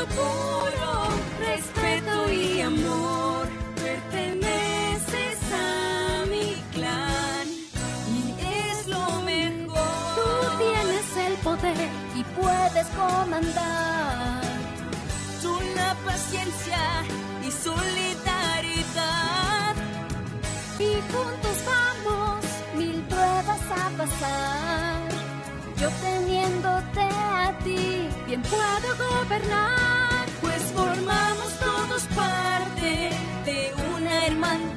puro, respeto y amor. Perteneces a mi clan y es lo mejor. Tú tienes el poder y puedes comandar. Tú la paciencia y solidaridad. Y juntos vamos 1000 pruebas a pasar. Yo teniéndote a ti, bien puedo gobernar. Pues formamos todos parte de una hermandad.